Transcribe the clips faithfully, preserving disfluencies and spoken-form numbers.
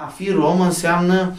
A fi rom înseamnă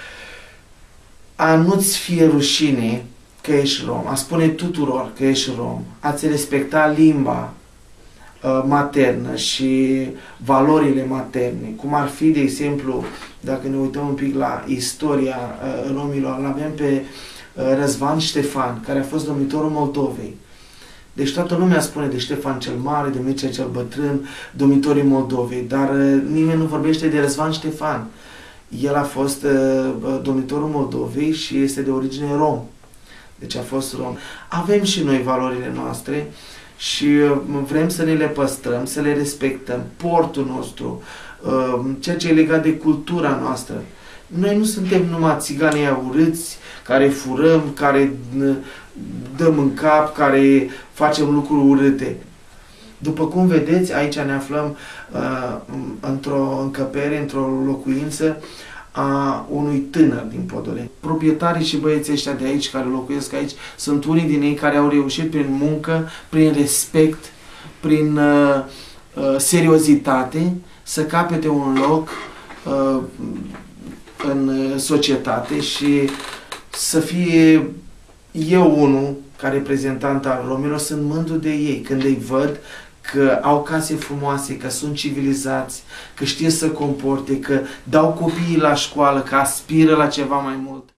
a nu-ți fie rușine că ești rom, a spune tuturor că ești rom, a-ți respecta limba uh, maternă și valorile materne, cum ar fi, de exemplu, dacă ne uităm un pic la istoria uh, romilor, îl avem pe uh, Răzvan Ștefan, care a fost domnitorul Moldovei. Deci toată lumea spune de Ștefan cel Mare, de Mircea cel Bătrân, domnitorii Moldovei, dar uh, nimeni nu vorbește de Răzvan Ștefan. El a fost uh, domnitorul Moldovei și este de origine rom. Deci a fost rom. Avem și noi valorile noastre și uh, vrem să ne le păstrăm, să le respectăm, portul nostru, uh, ceea ce e legat de cultura noastră. Noi nu suntem numai țiganii urâți, care furăm, care uh, dăm în cap, care facem lucruri urâte. După cum vedeți, aici ne aflăm uh, într-o încăpere, într-o locuință a unui tânăr din Podoleni. Proprietarii și băieții ăștia de aici, care locuiesc aici, sunt unii din ei care au reușit prin muncă, prin respect, prin uh, uh, seriozitate, să capete un loc uh, în societate și să fie eu unul, ca reprezentant al romilor, sunt mândru de ei când îi văd că au case frumoase, că sunt civilizați, că știe să comporte, că dau copiii la școală, că aspiră la ceva mai mult.